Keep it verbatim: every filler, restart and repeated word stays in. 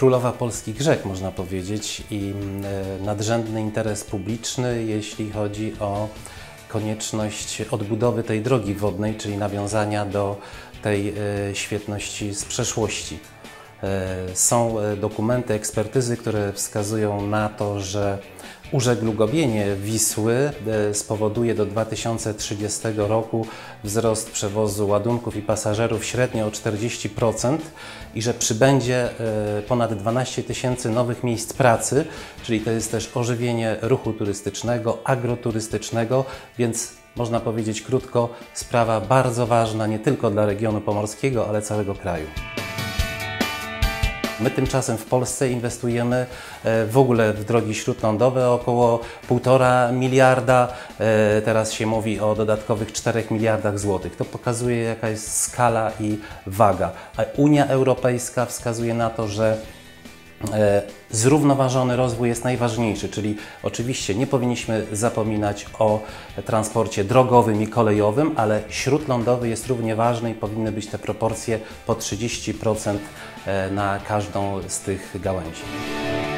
królowa polskich rzek, można powiedzieć, i nadrzędny interes publiczny, jeśli chodzi o konieczność odbudowy tej drogi wodnej, czyli nawiązania do tej świetności z przeszłości. Są dokumenty, ekspertyzy, które wskazują na to, że użeglugowienie Wisły spowoduje do dwa tysiące trzydziestego roku wzrost przewozu ładunków i pasażerów średnio o czterdzieści procent i że przybędzie ponad dwanaście tysięcy nowych miejsc pracy, czyli to jest też ożywienie ruchu turystycznego, agroturystycznego, więc można powiedzieć krótko, sprawa bardzo ważna nie tylko dla regionu pomorskiego, ale całego kraju. My tymczasem w Polsce inwestujemy w ogóle w drogi śródlądowe około półtora miliarda. Teraz się mówi o dodatkowych czterech miliardach złotych. To pokazuje, jaka jest skala i waga. A Unia Europejska wskazuje na to, że zrównoważony rozwój jest najważniejszy, czyli oczywiście nie powinniśmy zapominać o transporcie drogowym i kolejowym, ale śródlądowy jest równie ważny i powinny być te proporcje po trzydzieści procent na każdą z tych gałęzi.